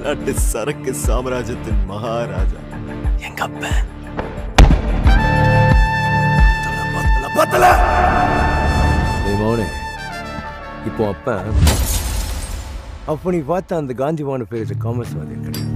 தமிழ்நாட்டு சரக்கு சாம்ராஜ்யத்தின் மகாராஜா எங்க அப்பன். மோனே இப்போ அப்ப நீ பார்த்த அந்த காந்திவான பேர் காமர்ஸ் மாதிரி கிடையாது.